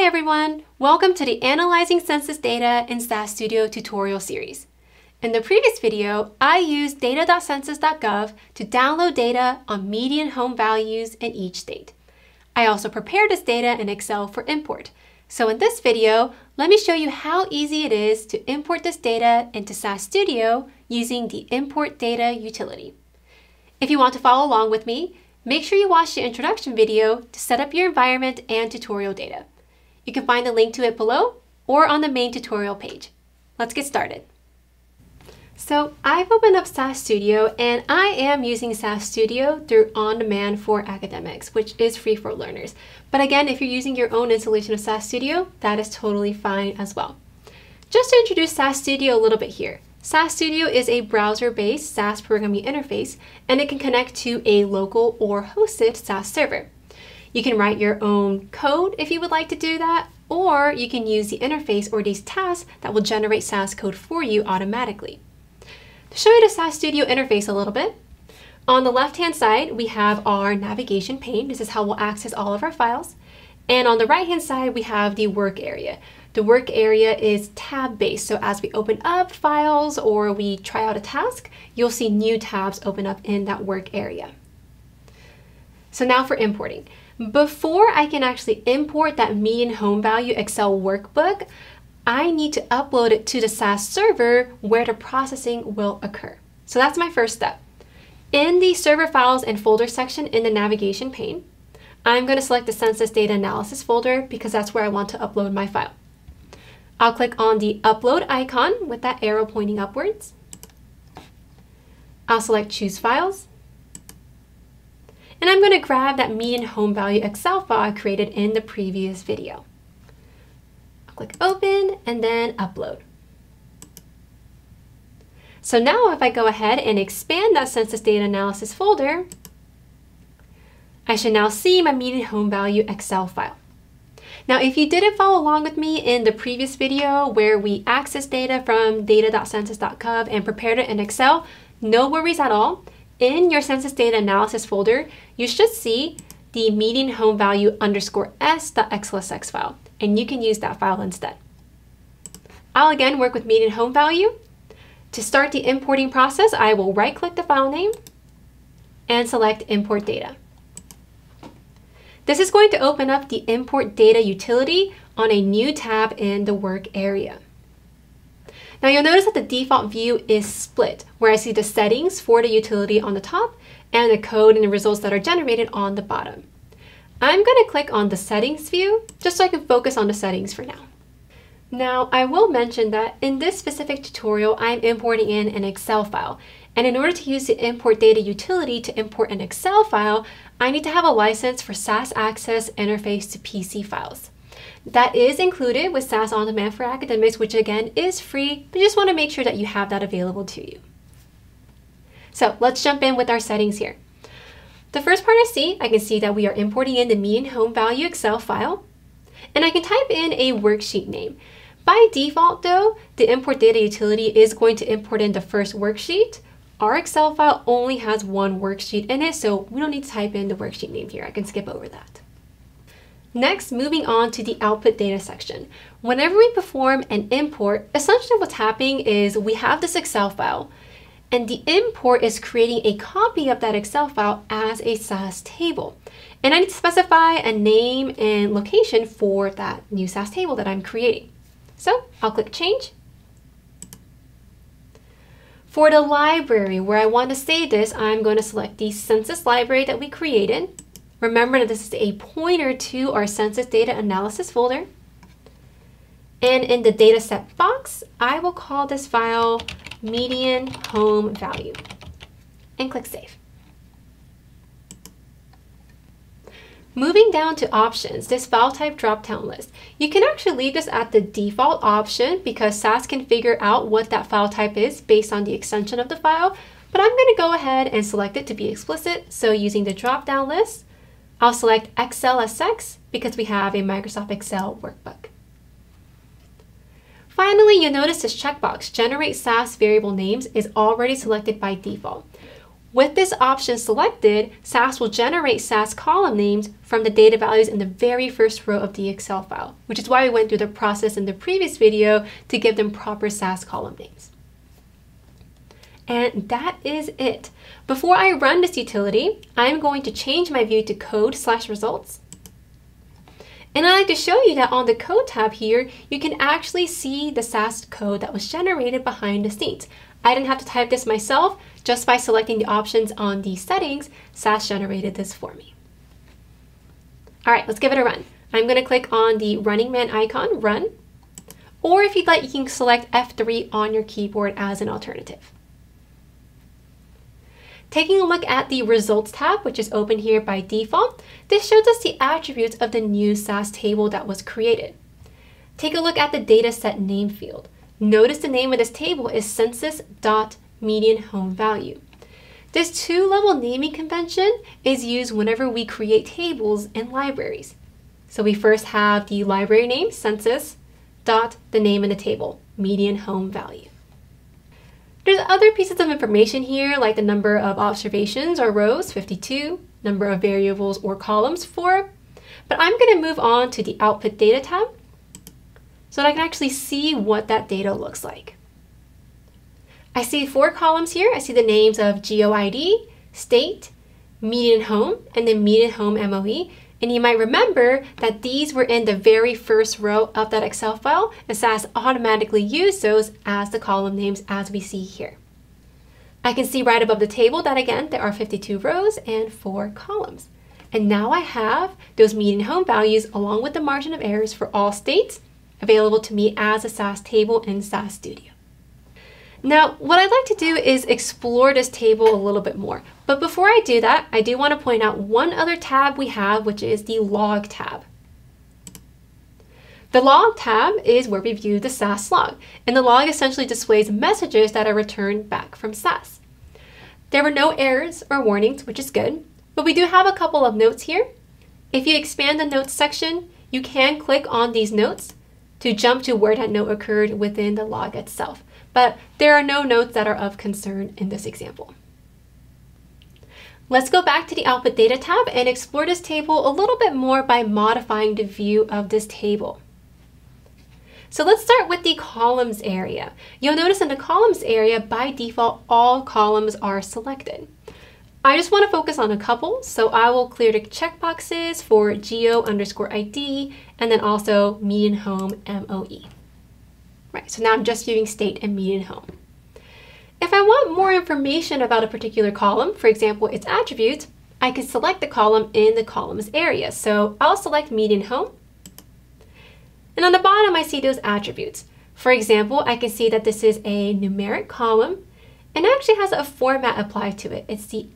everyone! Welcome to the Analyzing Census Data in SAS Studio tutorial series. In the previous video, I used data.census.gov to download data on median home values in each state. I also prepared this data in Excel for import. So in this video, let me show you how easy it is to import this data into SAS Studio using the Import Data utility. If you want to follow along with me, make sure you watch the introduction video to set up your environment and tutorial data. You can find the link to it below or on the main tutorial page. Let's get started. So I've opened up SAS Studio and I am using SAS Studio through On Demand for Academics, which is free for learners. But again, if you're using your own installation of SAS Studio, that is totally fine as well. Just to introduce SAS Studio a little bit here. SAS Studio is a browser-based SAS programming interface, and it can connect to a local or hosted SAS server. You can write your own code if you would like to do that, or you can use the interface or these tasks that will generate SAS code for you automatically. To show you the SAS Studio interface a little bit, on the left-hand side, we have our navigation pane. This is how we'll access all of our files. And on the right-hand side, we have the work area. The work area is tab-based, so as we open up files or we try out a task, you'll see new tabs open up in that work area. So now for importing. Before I can actually import that median home value Excel workbook, I need to upload it to the SAS server where the processing will occur. So that's my first step. In the server files and folder section in the navigation pane, I'm going to select the Census Data Analysis folder because that's where I want to upload my file. I'll click on the upload icon with that arrow pointing upwards. I'll select Choose Files. And I'm going to grab that median home value Excel file I created in the previous video. I'll click Open and then Upload. So now if I go ahead and expand that Census Data Analysis folder, I should now see my median home value Excel file. Now, if you didn't follow along with me in the previous video where we accessed data from data.census.gov and prepared it in Excel, no worries at all. In your Census Data Analysis folder, you should see the median home value _s.xlsx file, and you can use that file instead. I'll again work with median home value. To start the importing process, I will right-click the file name and select Import Data. This is going to open up the Import Data utility on a new tab in the work area. Now you'll notice that the default view is split, where I see the settings for the utility on the top and the code and the results that are generated on the bottom. I'm going to click on the settings view just so I can focus on the settings for now. Now I will mention that in this specific tutorial, I'm importing in an Excel file. And in order to use the Import Data utility to import an Excel file, I need to have a license for SAS Access Interface to PC files. That is included with SAS On Demand for Academics, which again is free, but you just want to make sure that you have that available to you. So let's jump in with our settings here. The first part I can see that we are importing in the median home value Excel file, and I can type in a worksheet name. By default though, the Import Data utility is going to import in the first worksheet. Our Excel file only has one worksheet in it, so we don't need to type in the worksheet name here. I can skip over that. Next, moving on to the output data section. Whenever we perform an import, essentially what's happening is we have this Excel file, and the import is creating a copy of that Excel file as a SAS table. And I need to specify a name and location for that new SAS table that I'm creating. So I'll click Change. For the library where I want to save this, I'm going to select the census library that we created. Remember that this is a pointer to our Census Data Analysis folder. And in the dataset box, I will call this file median home value and click Save. Moving down to options, this file type drop-down list. You can actually leave this at the default option because SAS can figure out what that file type is based on the extension of the file, but I'm going to go ahead and select it to be explicit. So using the drop-down list, I'll select XLSX because we have a Microsoft Excel workbook. Finally, you'll notice this checkbox, Generate SAS Variable Names, is already selected by default. With this option selected, SAS will generate SAS column names from the data values in the very first row of the Excel file, which is why we went through the process in the previous video to give them proper SAS column names. And that is it. Before I run this utility, I'm going to change my view to code/results. And I like to show you that on the code tab here, you can actually see the SAS code that was generated behind the scenes. I didn't have to type this myself. Just by selecting the options on the settings, SAS generated this for me. All right, let's give it a run. I'm going to click on the Running Man icon, Run. Or if you'd like, you can select F3 on your keyboard as an alternative. Taking a look at the Results tab, which is open here by default, this shows us the attributes of the new SAS table that was created. Take a look at the Dataset Name field. Notice the name of this table is census.median home value. This two-level naming convention is used whenever we create tables in libraries. So we first have the library name, census, dot the name of the table, median home value. There's other pieces of information here, like the number of observations or rows, 52, number of variables or columns, 4. But I'm going to move on to the Output Data tab so that I can actually see what that data looks like. I see 4 columns here. I see the names of GOID, state, median home, and then median home MOE. And you might remember that these were in the very first row of that Excel file, and SAS automatically used those as the column names as we see here. I can see right above the table that again, there are 52 rows and 4 columns. And now I have those median home values along with the margin of errors for all states available to me as a SAS table in SAS Studio. Now, what I'd like to do is explore this table a little bit more. But before I do that, I do want to point out one other tab we have, which is the Log tab. The Log tab is where we view the SAS log, and the log essentially displays messages that are returned back from SAS. There were no errors or warnings, which is good, but we do have a couple of notes here. If you expand the Notes section, you can click on these notes to jump to where that note occurred within the log itself. But there are no notes that are of concern in this example. Let's go back to the Output Data tab and explore this table a little bit more by modifying the view of this table. So let's start with the columns area. You'll notice in the columns area, by default, all columns are selected. I just want to focus on a couple, so I will clear the checkboxes for geo_ID and then also median home MOE. Right, so now I'm just viewing state and median home. If I want more information about a particular column, for example, its attributes, I can select the column in the columns area. So I'll select median home. And on the bottom, I see those attributes. For example, I can see that this is a numeric column and actually has a format applied to it. It's the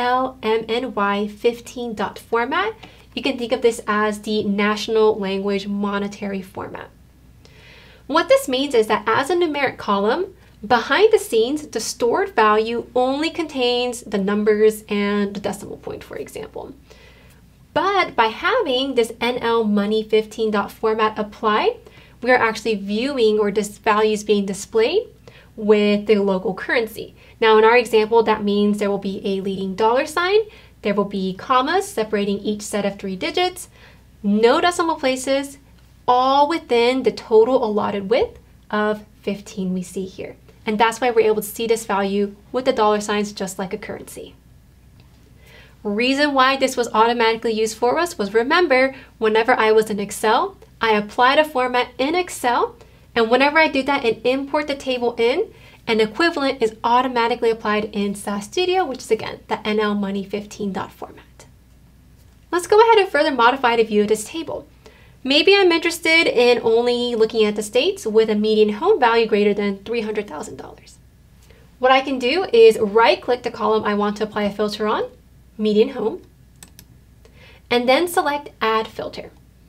NLMNY15 dot format. You can think of this as the National Language Monetary Format. What this means is that as a numeric column, behind the scenes, the stored value only contains the numbers and the decimal point, for example. But by having this NL Money 15 dot format applied, we are actually viewing or this value is being displayed with the local currency. Now in our example, that means there will be a leading dollar sign, there will be commas separating each set of 3 digits, no decimal places, all within the total allotted width of 15 we see here. And that's why we're able to see this value with the dollar signs just like a currency. Reason why this was automatically used for us was, remember, whenever I was in Excel, I applied a format in Excel, and whenever I do that and import the table in, an equivalent is automatically applied in SAS Studio, which is again, the NL Money 15 dot format. Let's go ahead and further modify the view of this table. Maybe I'm interested in only looking at the states with a median home value greater than $300,000. What I can do is right-click the column I want to apply a filter on, median home, and then select Add Filter.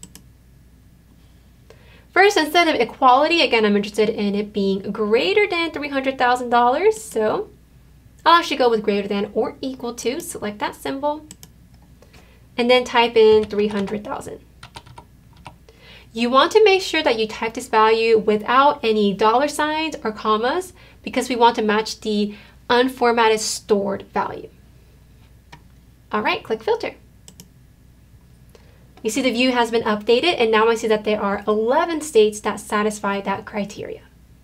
First, instead of equality, again, I'm interested in it being greater than $300,000, so I'll actually go with greater than or equal to, select that symbol, and then type in 300,000. You want to make sure that you type this value without any dollar signs or commas because we want to match the unformatted stored value. All right, click Filter. You see the view has been updated, and now I see that there are 11 states that satisfy that criteria.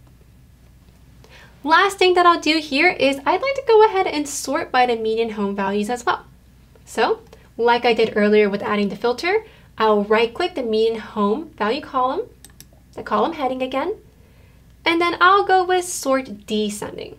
Last thing that I'll do here is I'd like to go ahead and sort by the median home values as well. So, like I did earlier with adding the filter, I'll right-click the median home value column, the column heading again, and then I'll go with Sort Descending.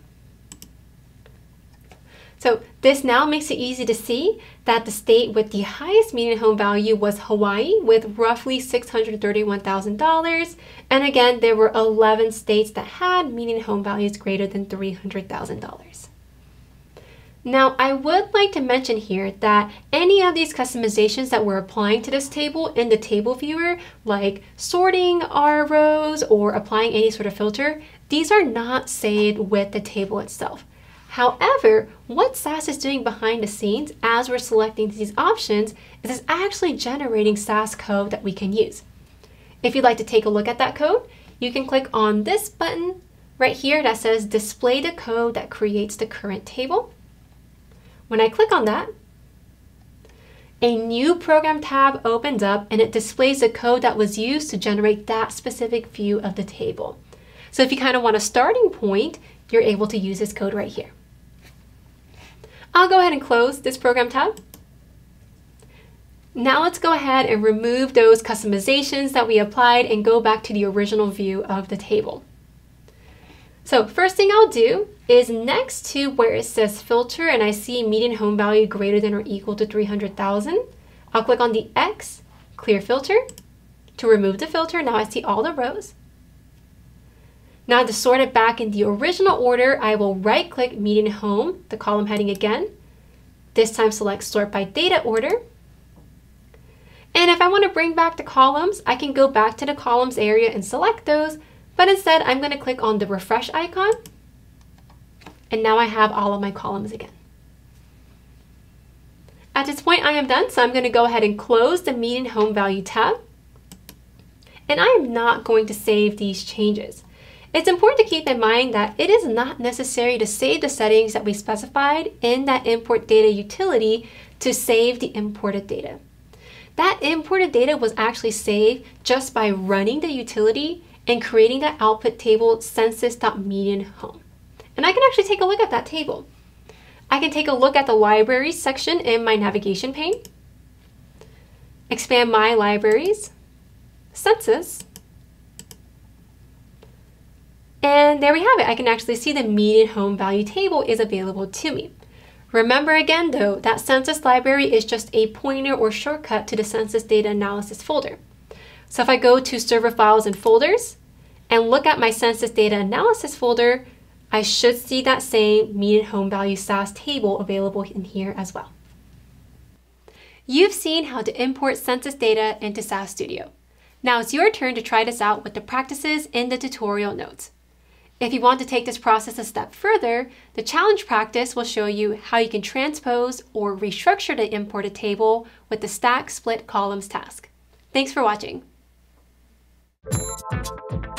So this now makes it easy to see that the state with the highest median home value was Hawaii with roughly $631,000. And again, there were 11 states that had median home values greater than $300,000. Now, I would like to mention here that any of these customizations that we're applying to this table in the table viewer, like sorting our rows or applying any sort of filter, these are not saved with the table itself. However, what SAS is doing behind the scenes as we're selecting these options is it's actually generating SAS code that we can use. If you'd like to take a look at that code, you can click on this button right here that says Display the code that creates the current table. When I click on that, a new program tab opens up and it displays the code that was used to generate that specific view of the table. So if you kind of want a starting point, you're able to use this code right here. I'll go ahead and close this program tab. Now let's go ahead and remove those customizations that we applied and go back to the original view of the table. So first thing I'll do is next to where it says filter and I see median home value greater than or equal to 300,000, I'll click on the X, clear filter, to remove the filter. Now I see all the rows. Now to sort it back in the original order, I will right-click median home, the column heading again. This time select sort by data order. And if I want to bring back the columns, I can go back to the columns area and select those, but instead I'm going to click on the refresh icon. And now I have all of my columns again. At this point I am done, so I'm going to go ahead and close the median home value tab. And I am not going to save these changes. It's important to keep in mind that it is not necessary to save the settings that we specified in that import data utility to save the imported data. That imported data was actually saved just by running the utility and creating the output table census.medianhome. And I can actually take a look at that table. I can take a look at the libraries section in my navigation pane, expand my libraries, census, and there we have it. I can actually see the median home value table is available to me. Remember again though, that census library is just a pointer or shortcut to the census data analysis folder. So if I go to server files and folders and look at my census data analysis folder, I should see that same median home value SAS table available in here as well. You've seen how to import census data into SAS Studio. Now it's your turn to try this out with the practices in the tutorial notes. If you want to take this process a step further, the challenge practice will show you how you can transpose or restructure the imported table with the stack split columns task. Thanks for watching.